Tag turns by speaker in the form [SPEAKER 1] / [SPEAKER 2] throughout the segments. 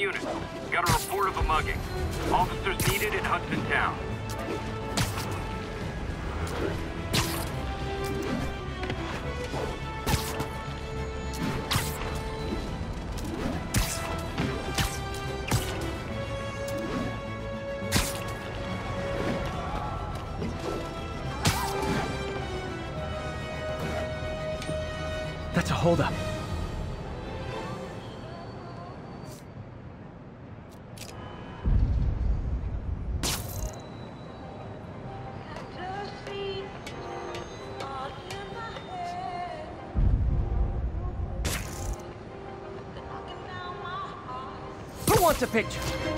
[SPEAKER 1] unit. Got a report of a mugging. Officers needed in Hudson Town.
[SPEAKER 2] That's a holdup. Who wants a picture?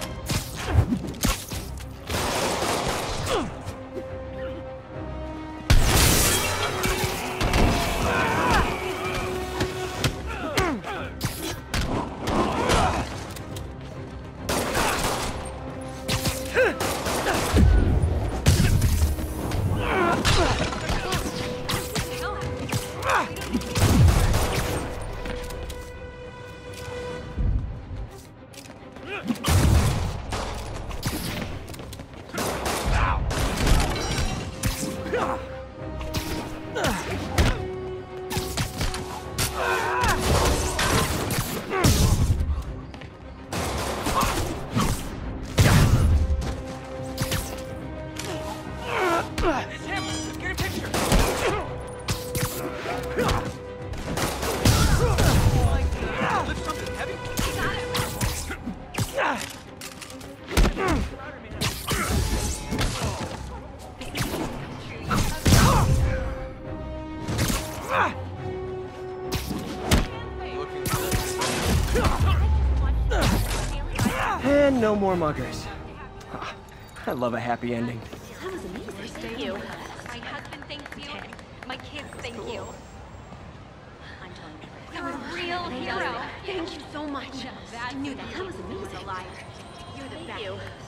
[SPEAKER 2] And no more muggers. I love a happy ending.
[SPEAKER 3] That was amazing. Thank you. My husband thanks you. My kids thank you. I'm telling you. You're a real hero. Thank you so much. I knew that was amazing. You're the best.